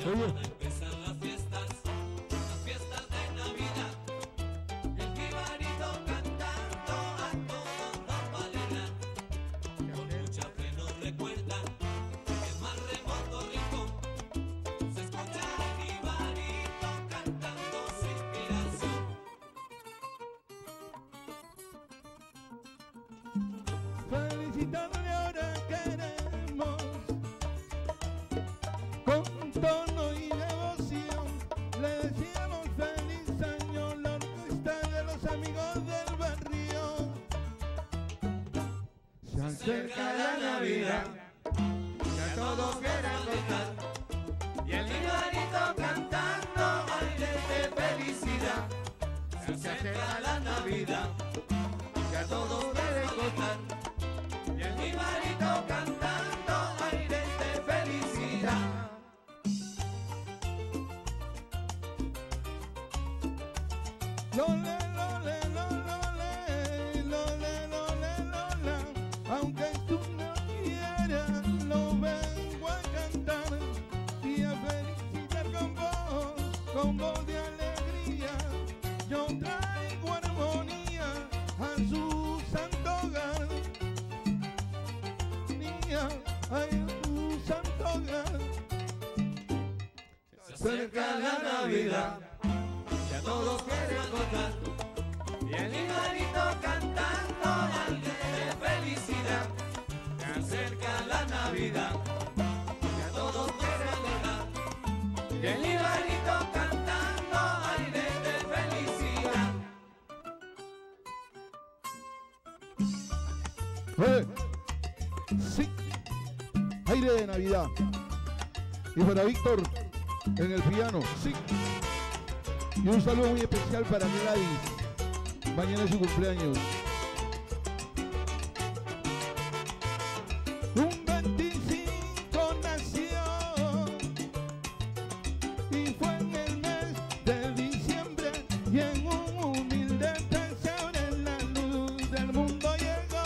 Ya van a empezar las fiestas de Navidad. El jibarito cantando a todos nos va a alegrar. Con mucha fe nos recuerdan que el más remoto rincón se escucha el jibarito cantando su inspiración. Felicitarle ahora queremos con tono y devoción. Le decíamos feliz año la orquesta de los amigos del barrio. Se acerca la Navidad, Ya todos quieren gozar. Y el jibarito cantando aires de felicidad. Se acerca la Navidad. Ya todos quieren gozar. Y el jibarito cantando aires de felicidad. lole, lole, lole, lole, lole, lola. Aunque tú no quieras, lo vengo a cantar y a felicitar con voz de alegría. Yo traigo armonía a su santo hogar, niña, a su santo hogar. Se acerca la Navidad. Ya todos quieren gozar. Y el jibarito cantando aires de felicidad. Se acerca la Navidad. Ya todos quieren gozar. Y el jibarito cantando aires de felicidad. Sí, aire de Navidad. Y para Víctor en el piano, sí. Y un saludo muy especial para Gladys. Mañana es su cumpleaños. Un 25 nació y fue en el mes de diciembre, y en un humilde pesebre la luz del mundo llegó.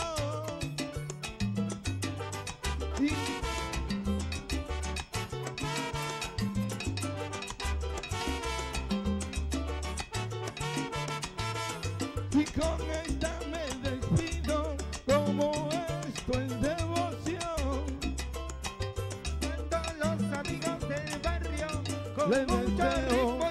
Y con esta me despido, como esto es devoción. A todos los amigos del barrio, con mucho ritmo